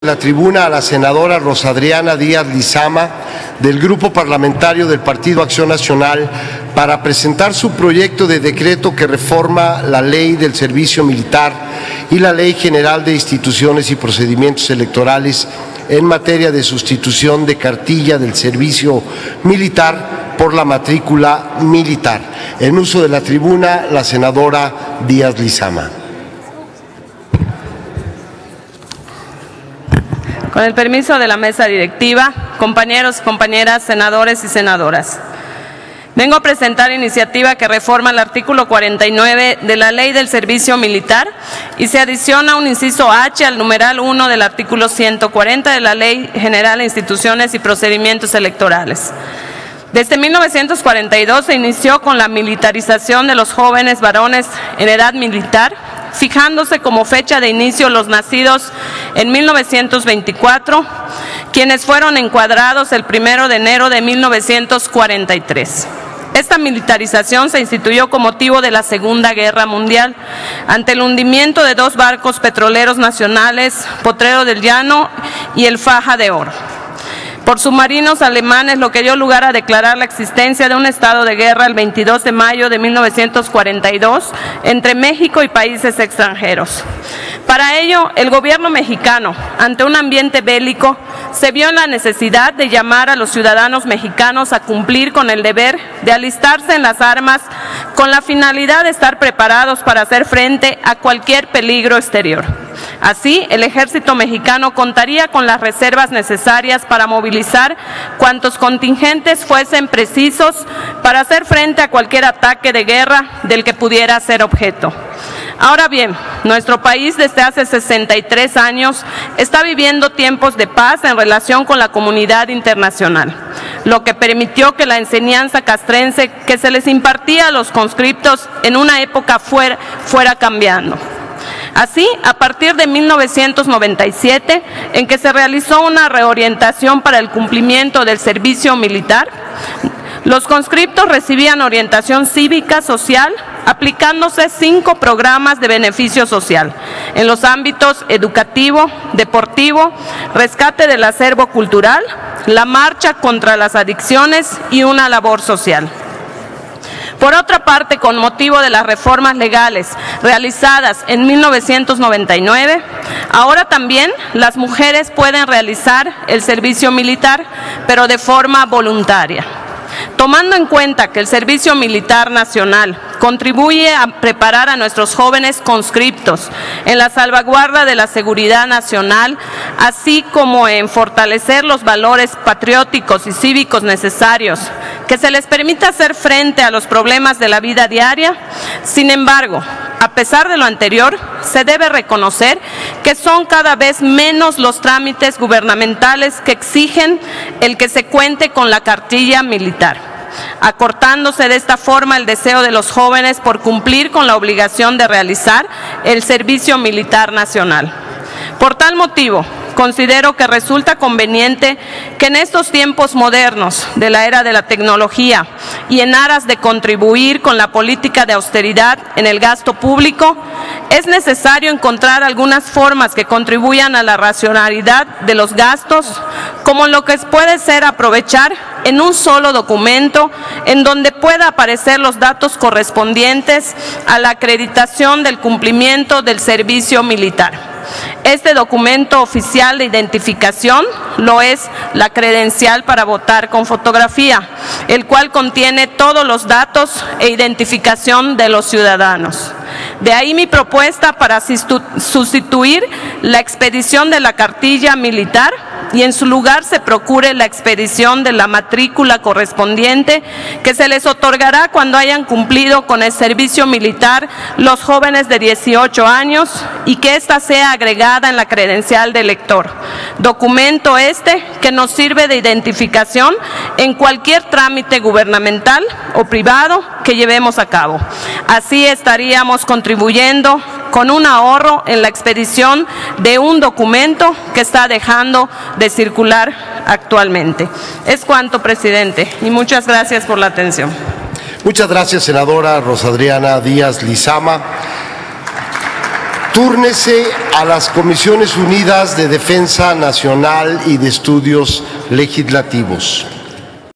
La tribuna a la senadora Rosadriana Díaz Lizama, del Grupo Parlamentario del Partido Acción Nacional, para presentar su proyecto de decreto que reforma la Ley del Servicio Militar y la Ley General de Instituciones y Procedimientos Electorales en materia de sustitución de cartilla del servicio militar por la matrícula militar. En uso de la tribuna, la senadora Díaz Lizama. Con el permiso de la mesa directiva, compañeros y compañeras, senadores y senadoras, vengo a presentar iniciativa que reforma el artículo 49 de la Ley del Servicio Militar y se adiciona un inciso H al numeral 1 del artículo 140 de la Ley General de Instituciones y Procedimientos Electorales. Desde 1942 se inició con la militarización de los jóvenes varones en edad militar, fijándose como fecha de inicio los nacidos en 1924, quienes fueron encuadrados el 1 de enero de 1943. Esta militarización se instituyó con motivo de la Segunda Guerra Mundial, ante el hundimiento de dos barcos petroleros nacionales, Potrero del Llano y el Faja de Oro, por submarinos alemanes, lo que dio lugar a declarar la existencia de un estado de guerra el 22 de mayo de 1942 entre México y países extranjeros. Para ello, el gobierno mexicano, ante un ambiente bélico, se vio en la necesidad de llamar a los ciudadanos mexicanos a cumplir con el deber de alistarse en las armas con la finalidad de estar preparados para hacer frente a cualquier peligro exterior. Así, el ejército mexicano contaría con las reservas necesarias para movilizar cuantos contingentes fuesen precisos para hacer frente a cualquier ataque de guerra del que pudiera ser objeto. Ahora bien, nuestro país desde hace 63 años está viviendo tiempos de paz en relación con la comunidad internacional, lo que permitió que la enseñanza castrense que se les impartía a los conscriptos en una época fuera cambiando. Así, a partir de 1997, en que se realizó una reorientación para el cumplimiento del servicio militar, los conscriptos recibían orientación cívica social, aplicándose 5 programas de beneficio social en los ámbitos educativo, deportivo, rescate del acervo cultural, la marcha contra las adicciones y una labor social. Por otra parte, con motivo de las reformas legales realizadas en 1999, ahora también las mujeres pueden realizar el servicio militar, pero de forma voluntaria. Tomando en cuenta que el Servicio Militar Nacional contribuye a preparar a nuestros jóvenes conscriptos en la salvaguarda de la seguridad nacional, así como en fortalecer los valores patrióticos y cívicos necesarios, que se les permita hacer frente a los problemas de la vida diaria. Sin embargo, a pesar de lo anterior, se debe reconocer que son cada vez menos los trámites gubernamentales que exigen el que se cuente con la cartilla militar, acortándose de esta forma el deseo de los jóvenes por cumplir con la obligación de realizar el servicio militar nacional. Por tal motivo, considero que resulta conveniente que en estos tiempos modernos de la era de la tecnología y en aras de contribuir con la política de austeridad en el gasto público, es necesario encontrar algunas formas que contribuyan a la racionalidad de los gastos, como lo que puede ser aprovechar en un solo documento en donde pueda aparecer los datos correspondientes a la acreditación del cumplimiento del servicio militar. Este documento oficial de identificación lo es la credencial para votar con fotografía, el cual contiene todos los datos e identificación de los ciudadanos. De ahí mi propuesta para sustituir la expedición de la cartilla militar y en su lugar se procure la expedición de la matrícula correspondiente que se les otorgará cuando hayan cumplido con el servicio militar los jóvenes de 18 años y que ésta sea agregada en la credencial de elector. Documento este que nos sirve de identificación en cualquier trámite gubernamental o privado que llevemos a cabo. Así estaríamos contribuyendo con un ahorro en la expedición de un documento que está dejando de circular actualmente. Es cuanto, presidente, y muchas gracias por la atención. Muchas gracias, senadora Rosadriana Díaz Lizama. Túrnese a las Comisiones Unidas de Defensa Nacional y de Estudios Legislativos.